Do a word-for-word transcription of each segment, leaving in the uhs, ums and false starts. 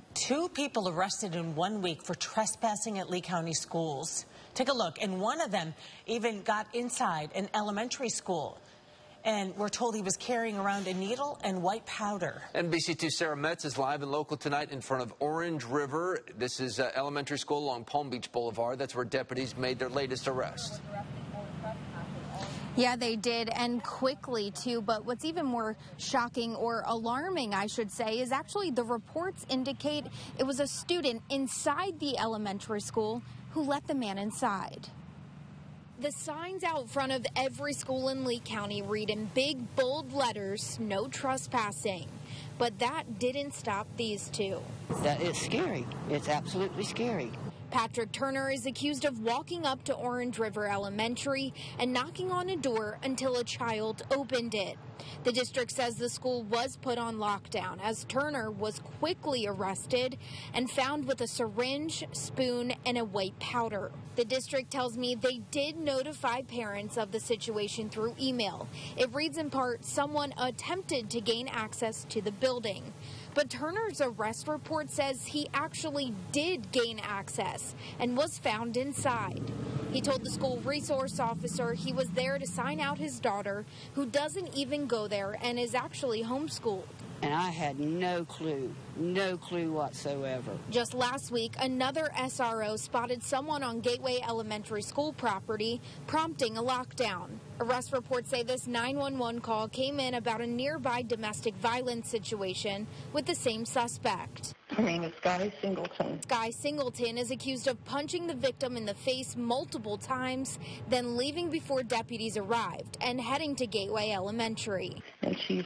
Two people arrested in one week for trespassing at Lee County schools. Take a look, and one of them even got inside an elementary school. And we're told he was carrying around a needle and white powder. N B C two Sarah Metz is live and local tonight in front of Orange River. This is uh, elementary school along Palm Beach Boulevard. That's where deputies made their latest arrest. Yeah, they did, and quickly, too. But what's even more shocking or alarming, I should say, is actually the reports indicate it was a student inside the elementary school who let the man inside. The signs out front of every school in Lee County read in big, bold letters, "No trespassing." But that didn't stop these two. That is scary. It's absolutely scary. Patrick Turner is accused of walking up to Orange River Elementary and knocking on a door until a child opened it. The district says the school was put on lockdown as Turner was quickly arrested and found with a syringe, spoon, and a white powder. The district tells me they did notify parents of the situation through email. It reads in part, someone attempted to gain access to the building. But Turner's arrest report says he actually did gain access and was found inside. He told the school resource officer he was there to sign out his daughter, who doesn't even go there and is actually homeschooled. And I had no clue, no clue whatsoever. Just last week, another S R O spotted someone on Gateway Elementary School property, prompting a lockdown. Arrest reports say this nine one one call came in about a nearby domestic violence situation with the same suspect. Her name is Guy Singleton. Guy Singleton is accused of punching the victim in the face multiple times, then leaving before deputies arrived and heading to Gateway Elementary. And she's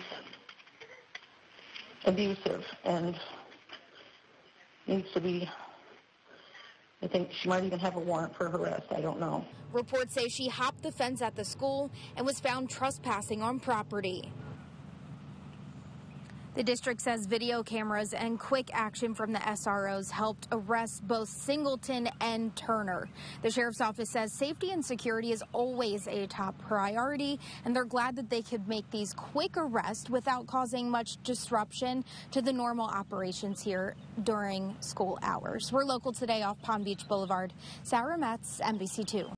abusive and needs to be, I think she might even have a warrant for her arrest. I don't know. Reports say she hopped the fence at the school and was found trespassing on property. The district says video cameras and quick action from the S R Os helped arrest both Singleton and Turner. The sheriff's office says safety and security is always a top priority, and they're glad that they could make these quick arrests without causing much disruption to the normal operations here during school hours. We're local today off Palm Beach Boulevard. Sarah Metz, N B C two.